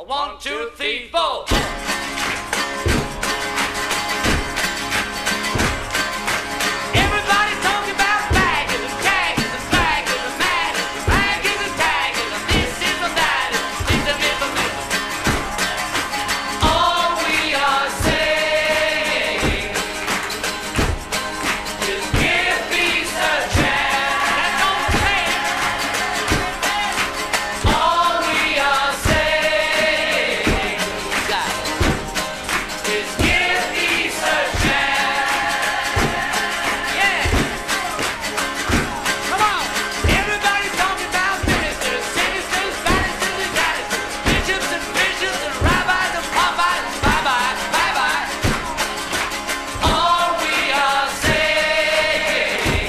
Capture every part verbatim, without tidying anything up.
One, two, three, four. Everybody talking about baggers and taggers and flaggers and matters, raggers and taggers and this is and that is this and this and this. All we are saying is give peace a chance. That's all we're saying. All we are saying is give peace a chance. Yeah. Come on. Everybody's talking about ministers, sinisters, barristers, and canisters, bishops and bishops and rabbis and Popeyes and bye-bye, bye-bye. All we are saying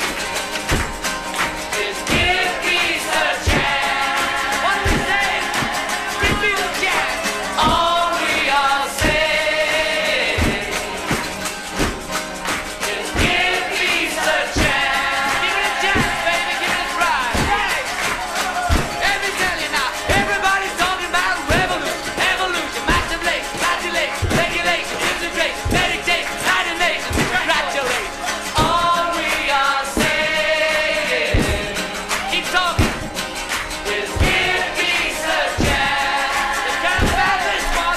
is give peace a chance. What do we say? Give peace a chance. All we are saying is give peace a chance. Give it a chance, baby, give it a try. Let me tell you now, everybody's talking about revolution, evolution, massive legs, massive legs, regulation, integration, meditation, United Nations, congratulations. All we are saying, keep talking, is give peace a chance. It's kind of about this one.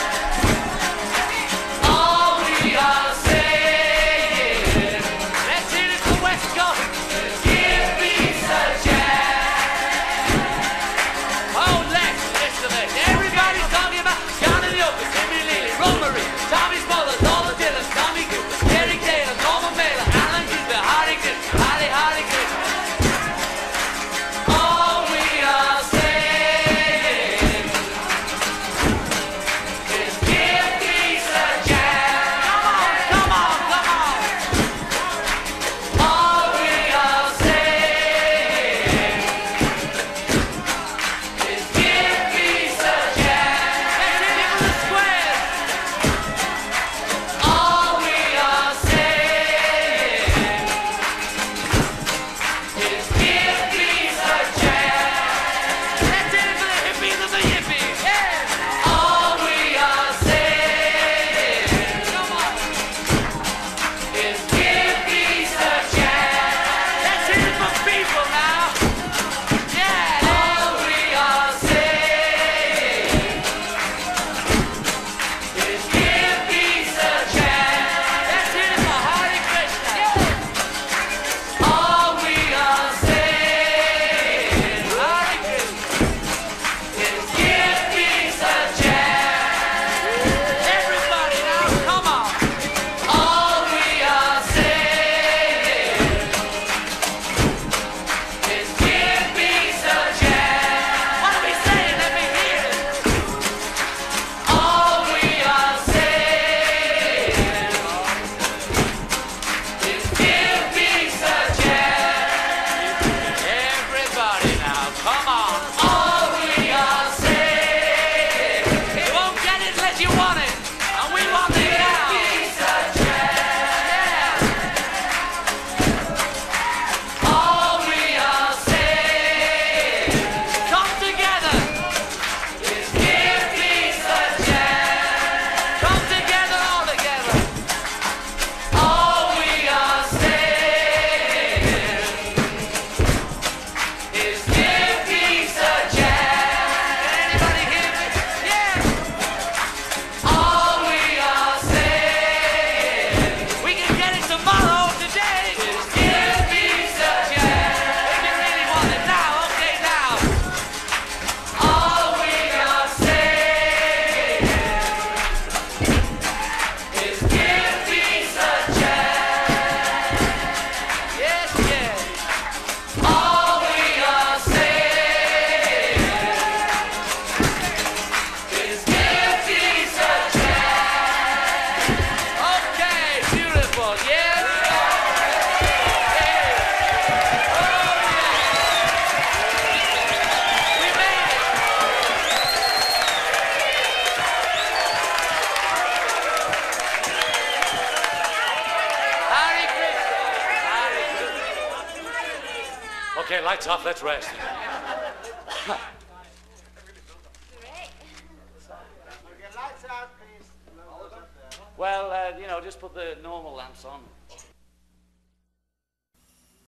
All we are saying, let's hear it from West Coast, is give peace a chance. Oh, let's listen to this. Everybody's talking about John and Yoka, Timmy Lily, Romery, Tommy Smollett, Lola Dillon, Tommy Cooper, Eric Taylor, Norman Mailer, Alan Gilbert, Hardy Gilbert, Hardy, Hardy Gilbert. All we are saying is give peace a chance. Come on, come on, come on. All we are saying is give peace a chance. Let's hit it with a square. All we are saying is give peace a chance. Let's hit it for the hippies and the yippies. Yeah. All we are saying, come on, is give peace a chance. Let's hit it for people now. Yeah. All we are saying is give peace a chance. Let's hit it for Hare Krishna. All we are saying, Hare Krishna, is give peace a chance. Everybody now, come on. All we are saying is give peace a chance. What are we saying? Let me hear it. All we are saying is give peace a chance. Everybody now, come on. All we are saying, you won't get it unless you want it, and we want it now. Peace a chance. All we are saying, come together, is give peace a chance. Come together, all together. All we are saying is give peace a chance. Anybody hear me? Yeah. All we are saying, we can get it tomorrow, today, is give peace a chance. If you really want it now, okay, now. All we are saying is give peace a chance. Yes, yes. All we are saying is give peace a chance. Okay, beautiful, yes. Okay. Oh, yeah. We made it. Hare Krishna. Hare Krishna. Okay, lights off, let's rest. Well, uh, you know, just put the normal lamps on.